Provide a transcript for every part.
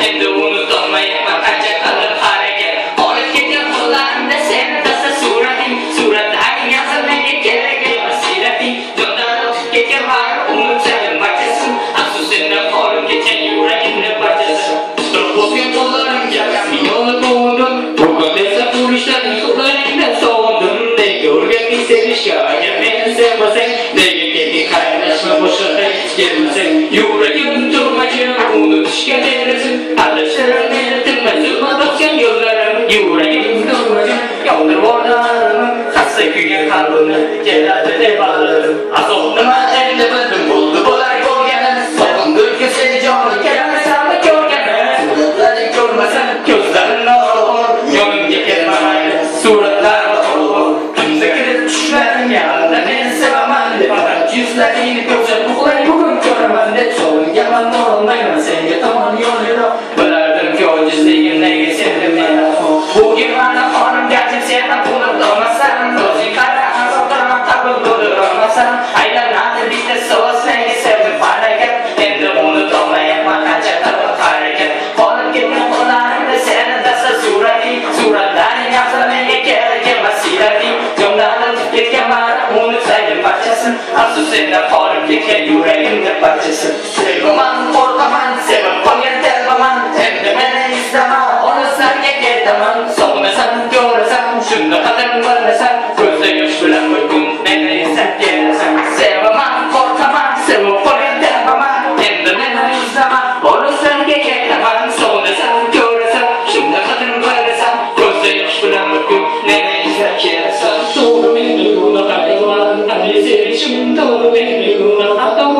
endi unutolmayman qancha qilib harakat. Olib ketgan qo'llarimda seni dasta surating, suratlaring yozib menga kerak emas sirating. Jondan o'tib ketgan vaqt unutsadim barchasini, afsus sendan qolib ketgan yuragimni parchasi. Turib o'tgan qo'llarimga yo'lni qo'ydim, bugun esa pulishlaring qo'llaringdan sog'indim. Nega o'rgatding sevishga, agar meni sevmasang, nega kelding xayrlashma boshqa kelmasang, yuragim turmagin unutishga berasan, adashtirib meni tinmay zulmat bosgan yo'llarim, yuragim turmagin yondirib yubordim, xasta kuygan qalbimni keladi deb aldim. Azob nima endi bildim, bo'ldi bo'lar bo'lgani, sog'indim seni jonim kelmasanmi ko'rgani, suratlaring ko'rmasam ko'zlarimni olib, yonimga kelmaydi suratlar kimda kirib tushlaringga, men sevaman deb faqat yuzlaringni ko'rsam uxlay bugun ko'raman deb so'ngaman olmayman senga tomon yo'liroq, bilardimki ojizligim nega senda meni bugun mana xonim gajim seni pulib olmasam, o'zing qara azobdan qabul qilolmasam, aylanadi bitta so'z senga sevdim harakat, endi unutolmayman qancha qilib harakat. Qolib ketgan qo'llarimda seni dasta surating, suratlaring yozib menga kerak emas sirating. Jondan o'tib ketgan vaqt unutsaydim barchasini, afsus sendan qolib ketgan yuragimda parchasi. Sevaman, qo'rqaman, sevib qolgan telbaman, endi meni izlama, olislarga ketaman. Sog'inasam, ko'rasam, shunda qadam bilmasam, ko'zda yosh bilan bir kun meni izlab kelasan. Sevaman, qo'rqaman, sevib qolgan telbaman, endi meni izlama, olislarga ketaman. Sog'inasam, ko'rasam, shunda qadam bilmasam, ko'zda yosh bilan bir kun meni izlab kelasan. To'g'ri meni gunoh qilgan, qanday sevishim, to'g'ri meni gunoh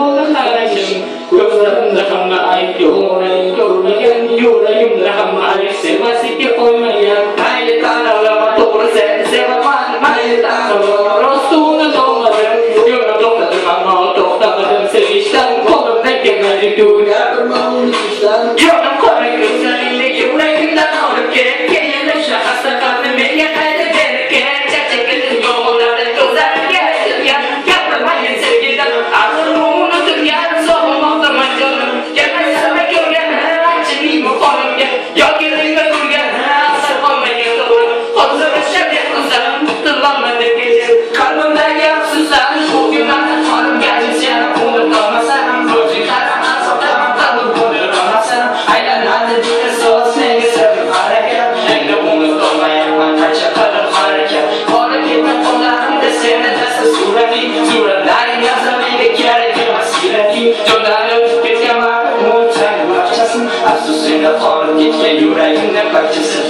qilgan, ko'zlarimda hamma ayb yo'q, ko'rmagan yuragimda hamma ayb, sevmaslikka qo'ymagan, mayli tanlama to'g'ri seni sevaman, mayli tanlama rostuni to'g'ridim, yo'lni to'xtadim ammo to'xtamadim sevishdan, qo'limdan kelmadi tugatirman unutishdan, yo'lim qora ko'zlaringni yuragimdan olib ket, keyin o'sha xasta qalbni menga qaytib berib ket, charchagan yo'llarda ko'zlarimga aytilgan gapirmagan sevgidan axir unutilgan sog'inmoqdaman jonim, kelmaysanmi ko'rgan anchaning qo'limga, yoki ringga turgan asar qolmagan to'g'ri, hozir o'sha ko'zlarim qutulolman deb kechir qalbimdagi afsuslarni, bugun mani qonim gajim seni unutolmasam, o'zing qara azobdan qabul qilolmasam, aylanadi bitta so'z senga sevdim harakat, endi unutolmayman qancha qilib harakat. Qolib ketgan qo'llarimda seni dasta surating, suratlaring yozib menga kerak emas sirating. Jondan o'tib ketgan vaqt unutsaydim barchasini, afsus sendan qolib ketgan yuragimda parchasi.